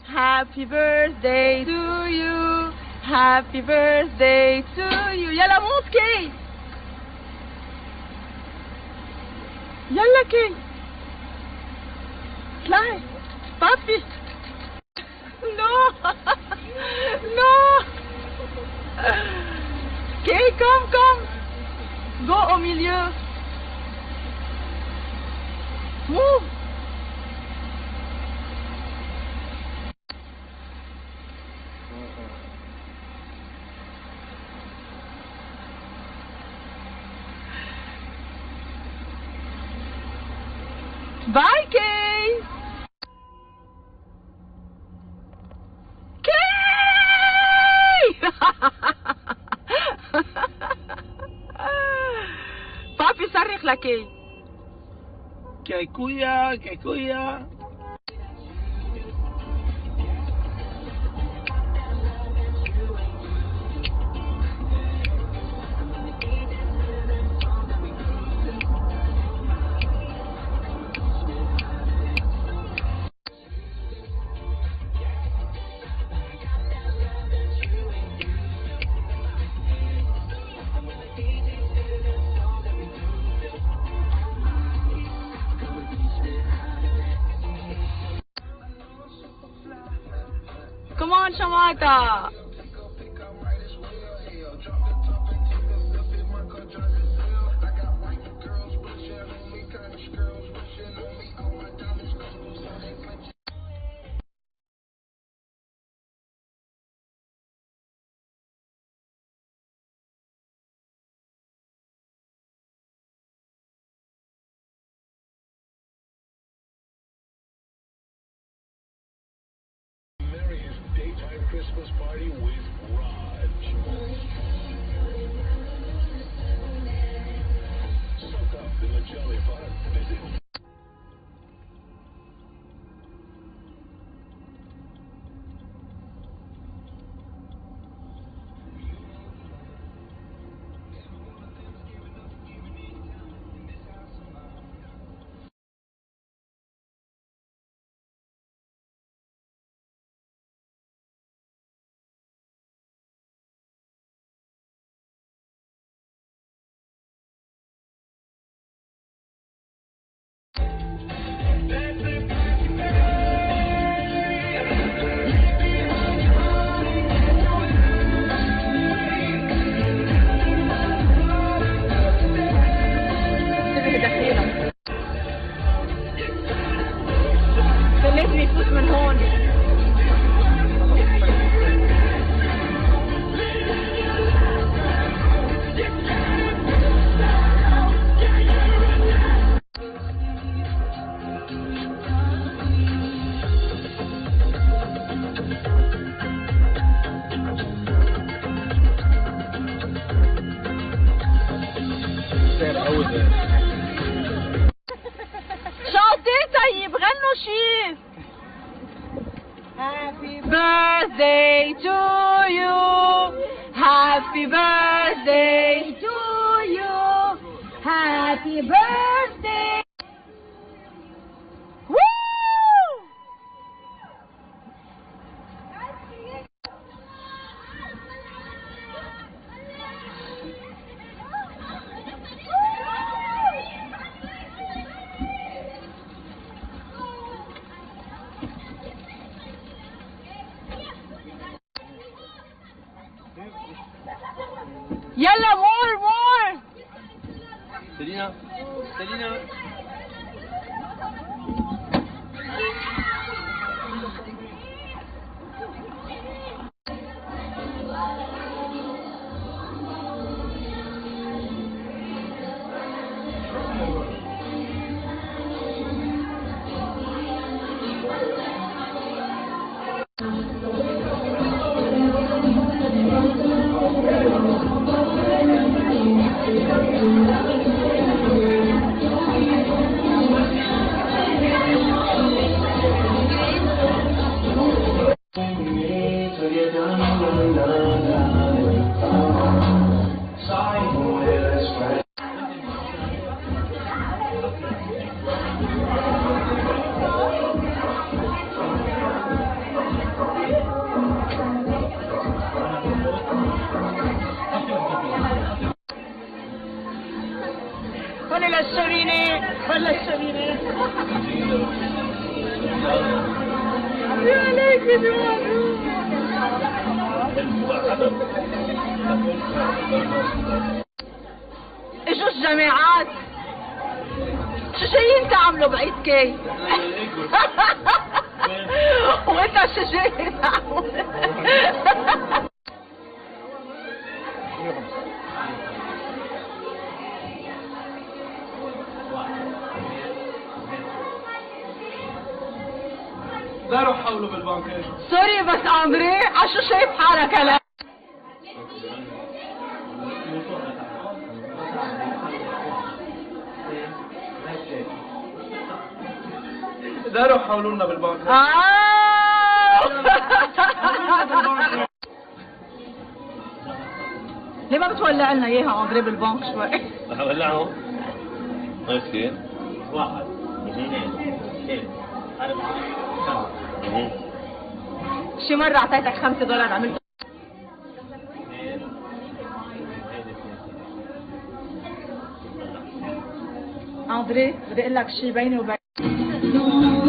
Happy birthday to you. Happy birthday to you. يلا موت كي. يلا كي. اطلعي. بابي. No. No. Kay, come. Go au milieu. Move. Bye, Kay. Kay! Papi صرخ لكي. كيكويا. Come on, Shamata. Daytime Christmas party with Raj. Soak up in the jolly fun. Visit خليتني يفوت من هون. شاطر طيب غنوا شي. Happy birthday to you. Happy birthday to you. Happy birthday. Woo! يلا more. Selina. الشرينة يا عليك يا جماعة. اجوا الجامعات شو جايين تعملوا بعيد كي؟ وانت شو جاي تعمل؟ داروا حولوا بالبنك. سوري بس اندري عشو شايف حالك هلا؟ داروا حولوا لنا بالبنك. ليه ما بتولع لنا اياها اندري بالبنك شوي؟ هولعهم. ما يصير. 1 2 3 4 5. شي مرة اعطيتك $5 عملت اندري بدي اقول لك شي بيني وبين